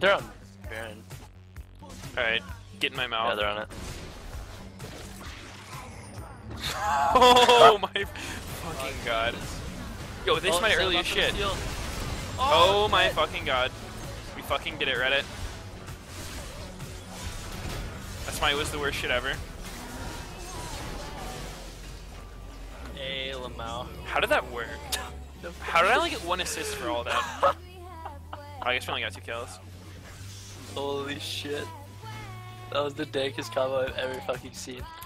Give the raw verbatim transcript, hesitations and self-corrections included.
They're on Baron. Alright, get in my mouth. Yeah, they're on it. Oh my fucking god. Yo, this is my earliest shit. Oh my fucking god. We fucking did it, Reddit. That's why it was the worst shit ever. Hey, Lamau. How did that work? How did I only get one assist for all that? Oh, I guess we only got two kills. Holy shit. That was the dankest combo I've ever fucking seen.